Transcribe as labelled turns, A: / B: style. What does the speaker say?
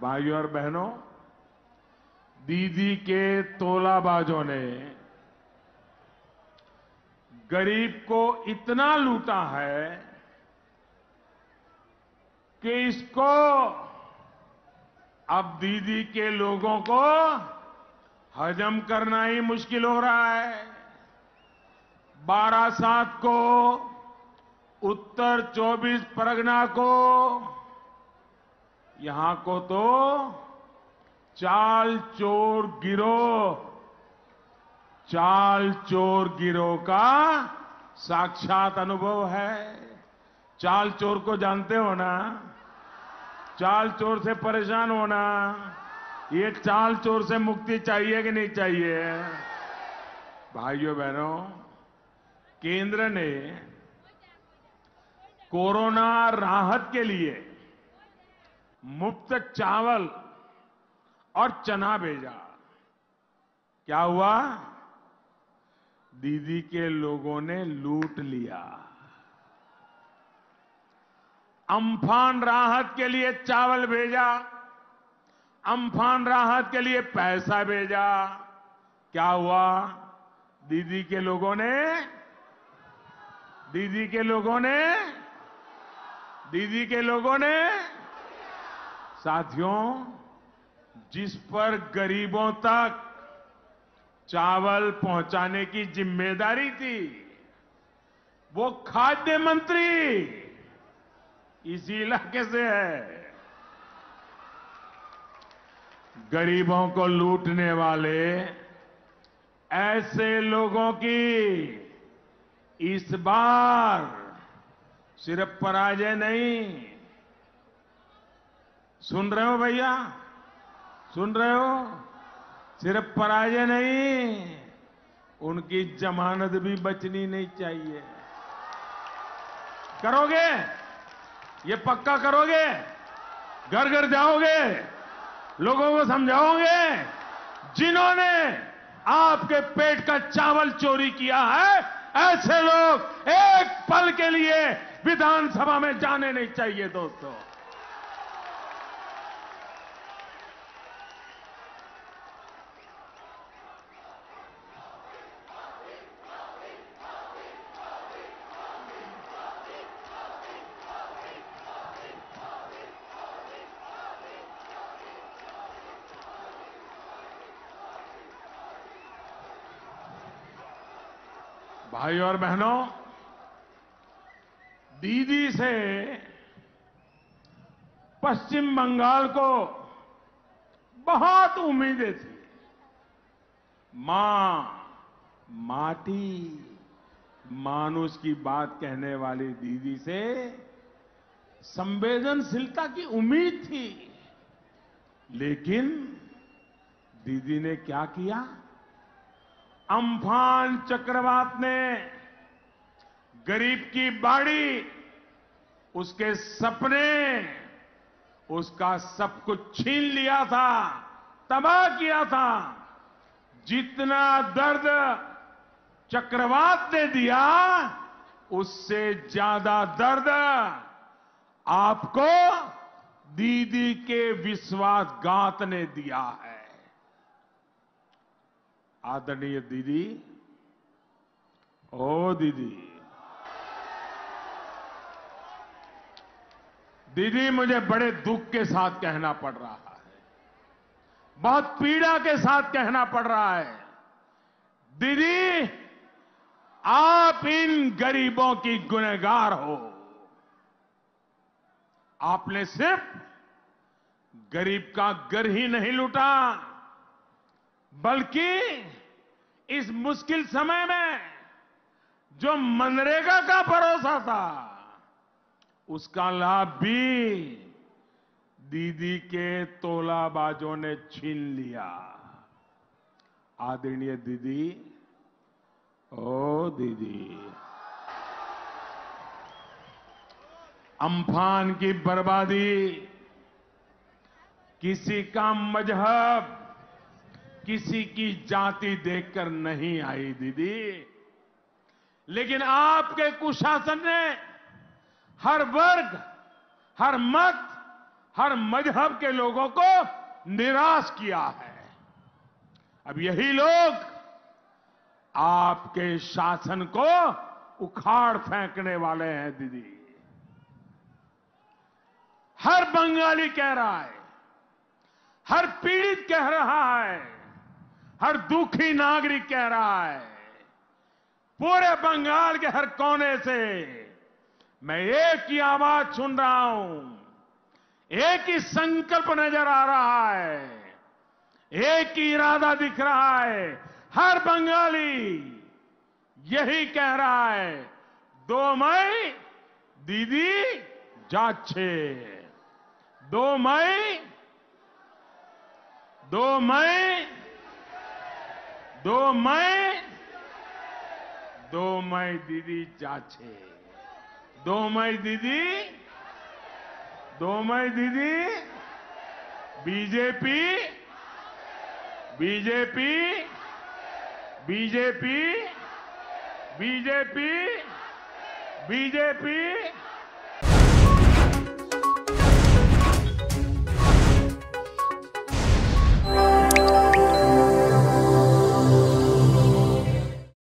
A: भाइयों और बहनों, दीदी के तोलाबाजों ने गरीब को इतना लूटा है कि इसको अब दीदी के लोगों को हजम करना ही मुश्किल हो रहा है। बारासात को, उत्तर 24 परगना को, यहां को तो चाल चोर गिरोह का साक्षात अनुभव है। चाल चोर को जानते हो ना? चाल चोर से परेशान होना, ये चाल चोर से मुक्ति चाहिए कि नहीं चाहिए? भाइयों बहनों, केंद्र ने कोरोना राहत के लिए मुफ्त चावल और चना भेजा। क्या हुआ? दीदी के लोगों ने लूट लिया। अम्फान राहत के लिए चावल भेजा, अम्फान राहत के लिए पैसा भेजा। क्या हुआ? दीदी के लोगों ने साथियों, जिस पर गरीबों तक चावल पहुंचाने की जिम्मेदारी थी, वो खाद्य मंत्री इसी इलाके से है। गरीबों को लूटने वाले ऐसे लोगों की इस बार सिर्फ पराजय नहीं, सुन रहे हो भैया? सुन रहे हो? सिर्फ पराजय नहीं, उनकी जमानत भी बचनी नहीं चाहिए। करोगे? ये पक्का करोगे? घर घर जाओगे, लोगों को समझाओगे? जिन्होंने आपके पेट का चावल चोरी किया है, ऐसे लोग एक पल के लिए विधानसभा में जाने नहीं चाहिए दोस्तों। भाइयों और बहनों, दीदी से पश्चिम बंगाल को बहुत उम्मीदें थी। मां, माटी, मानुष की बात कहने वाली दीदी से संवेदनशीलता की उम्मीद थी। लेकिन दीदी ने क्या किया? अम्फान चक्रवात ने गरीब की बाड़ी, उसके सपने, उसका सब कुछ छीन लिया था, तबाह किया था। जितना दर्द चक्रवात ने दिया, उससे ज्यादा दर्द आपको दीदी के विश्वासघात ने दिया है। आदरणीय दीदी, ओ दीदी, मुझे बड़े दुख के साथ कहना पड़ रहा है, बहुत पीड़ा के साथ कहना पड़ रहा है। दीदी, आप इन गरीबों की गुनहगार हो। आपने सिर्फ गरीब का घर ही नहीं लूटा, बल्कि इस मुश्किल समय में जो मनरेगा का भरोसा था, उसका लाभ भी दीदी के तोलाबाजों ने छीन लिया। आदरणीय दीदी, ओ दीदी, अम्फान की बर्बादी किसी का मजहब, किसी की जाति देखकर नहीं आई दीदी, लेकिन आपके कुशासन ने हर वर्ग, हर मत, हर मजहब के लोगों को निराश किया है। अब यही लोग आपके शासन को उखाड़ फेंकने वाले हैं दीदी। हर बंगाली कह रहा है, हर पीड़ित कह रहा है, हर दुखी नागरिक कह रहा है, पूरे बंगाल के हर कोने से मैं एक ही आवाज सुन रहा हूं, एक ही संकल्प नजर आ रहा है, एक ही इरादा दिख रहा है। हर बंगाली यही कह रहा है, 2 मई दीदी जाच्छे, 2 मई 2 मई 2 मई 2 मई दीदी जाच्छे, 2 मई दीदी, 2 मई दीदी। BJP BJP BJP BJP BJP